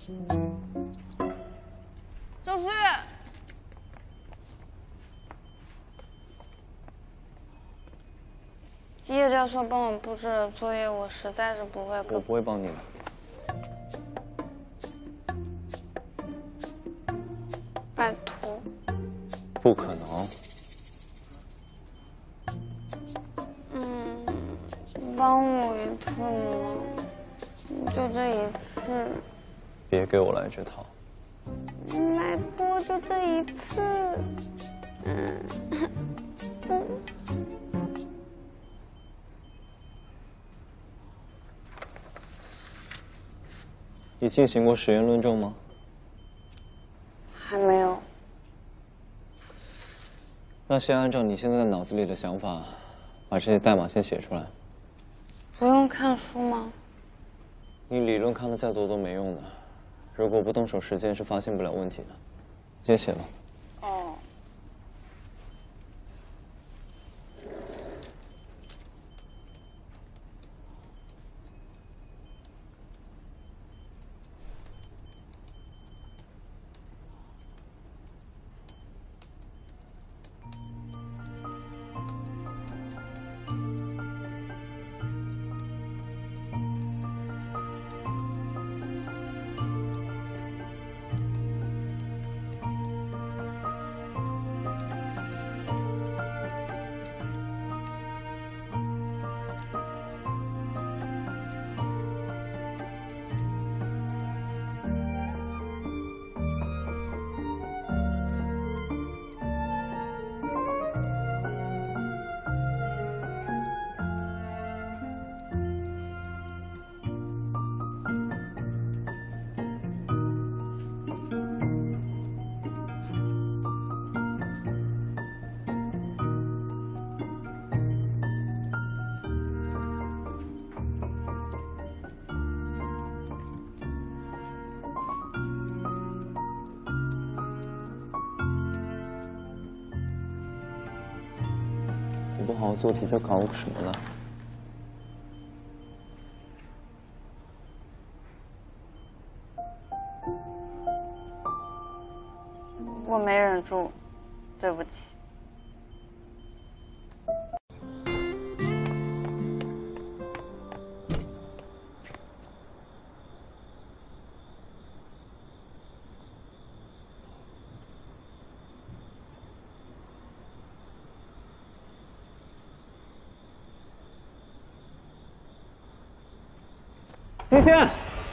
周思月，叶教授帮我布置了作业，我实在是不会。 我不会帮你的。 拜托。 不可能。 帮我一次吗？就这一次。 别给我来这套。 拜托，就这一次。 你进行过实验论证吗？ 还没有。 那先按照你现在脑子里的想法，把这些代码先写出来。 不用看书吗？ 你理论看的再多都没用的，如果不动手实践是发现不了问题的。先写吧。 哦。 你不好好做题，在搞什么呢？ 我没忍住，对不起。 丁轩，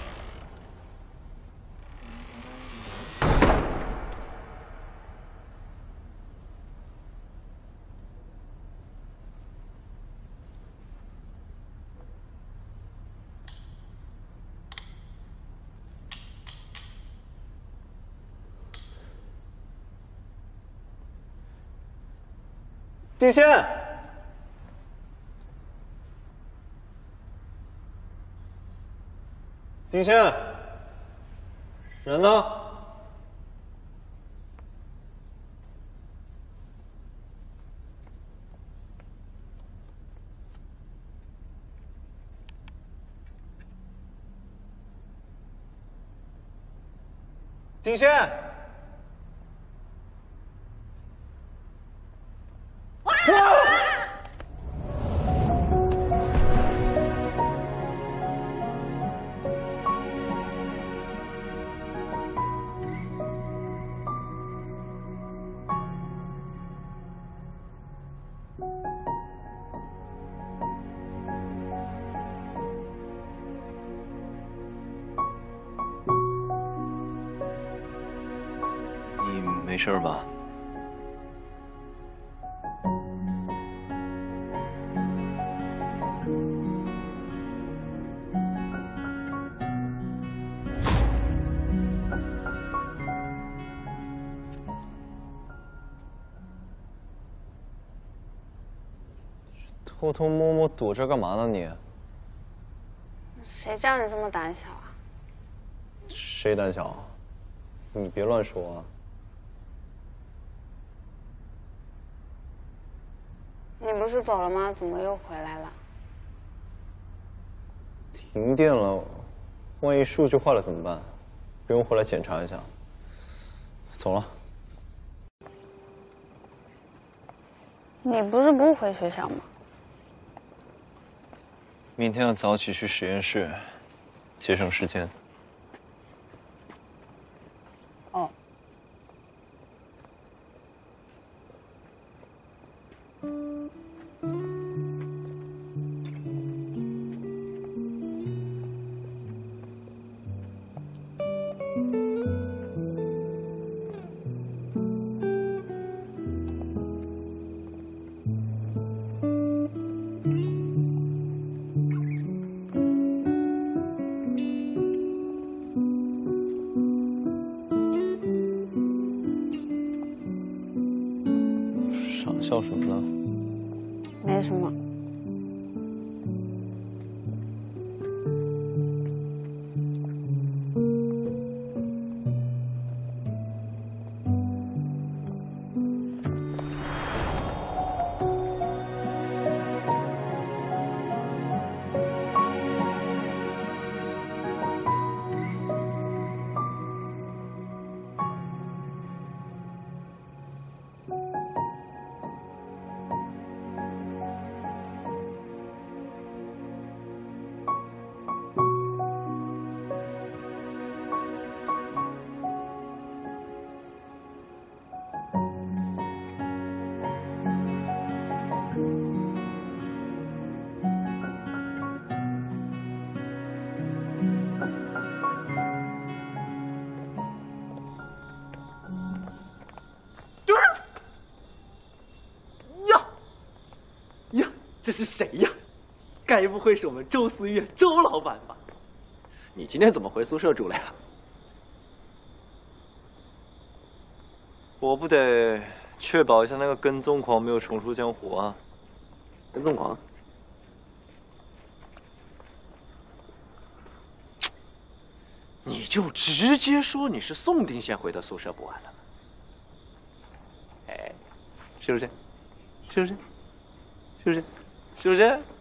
丁轩。丁轩，人呢？丁轩， 你没事吧？ 偷偷摸摸躲这干嘛呢你？ 谁叫你这么胆小啊？ 谁胆小？你别乱说啊！ 你不是走了吗？怎么又回来了？ 停电了，万一数据坏了怎么办？ 不用回来检查一下。走了。 你不是不回学校吗？ 明天要早起去实验室，节省时间。 哦。 傻笑什么呢？ 没什么。 这是谁呀？该不会是我们周思月周老板吧？你今天怎么回宿舍住了呀？ 我不得确保一下那个跟踪狂没有重出江湖啊！ 跟踪狂？你就直接说你是宋定县回的宿舍不完了？哎，是不是？是不是？是不是？是不是？